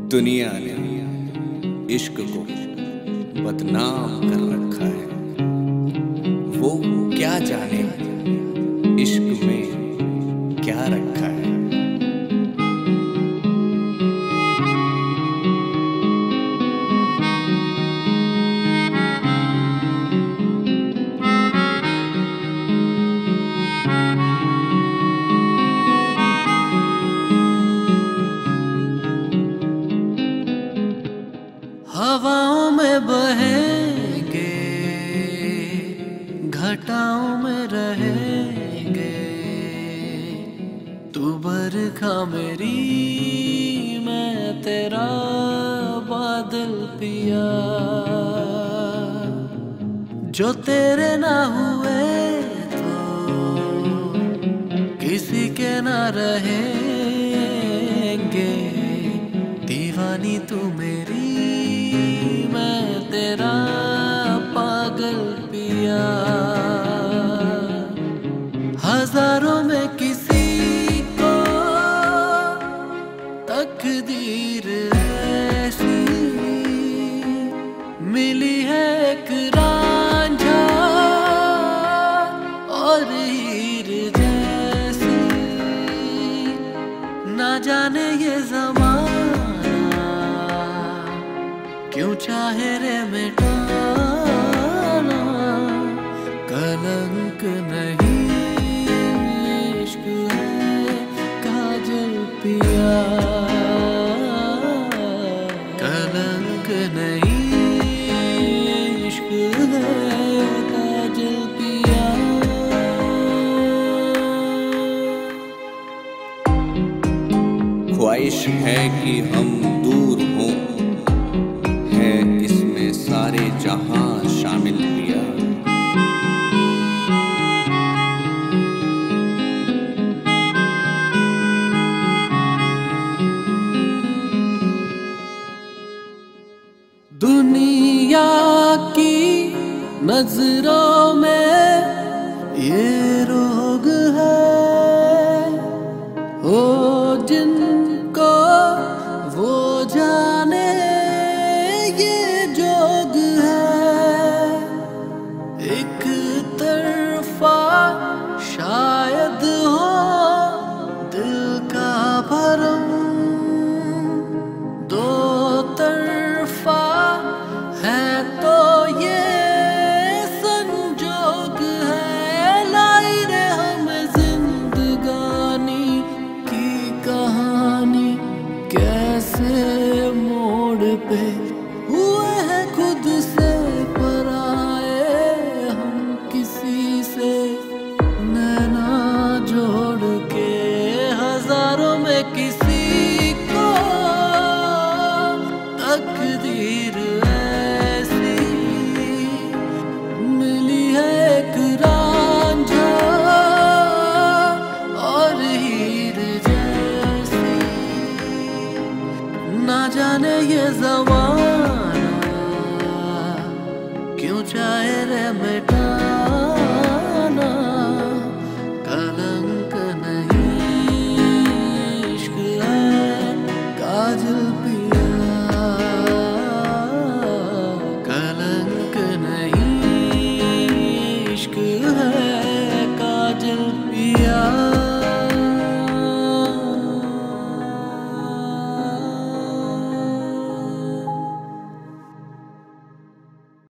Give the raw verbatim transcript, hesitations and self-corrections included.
दुनिया ने इश्क को बदनाम कर रखा है। वो क्या जाने इश्क में क्या रखा है। हवाओं में बहेंगे, घटाओं में रहेंगे, तू बरखा मेरी, मैं तेरा बादल पिया। जो तेरे ना हुए तो किसी के ना रहेंगे, दीवानी तू मेरी, मैं तेरा पागल पिया। हजारों में किसी को तकदीर ऐसी मिली है, एक रांझा और हीर जैसी। ना जाने ये ज़माना क्यों चाहे रे मिटाना, कलंक नहीं इश्क है काजल पिया। कलंक नहीं इश्क है काजल पिया। ख्वाहिश है कि हम दूर हों, इसमें सारे जहां शामिल किया। दुनिया की नजरों में ये रोग है, ओ जिनको वो जाने ये जोग है। एक तरफा शायद हो दिल का भरम, दो तरफा है तो ये संजोग है। लाई रे हम जिंदगानी की कहानी, कैसे मोड़ पे हुए हैं खुद से पराए, हम किसी से नैना जोड़ के। हजारों में किसी को तकदीर ऐसी मिली है, एक रांझा और हीर जैसी। ना जाने ये ज़माना क्यों चाहे रे मिटाना, कलंक नहीं इश्क है काजल पिया। कलंक नहीं इश्क है काजल पिया।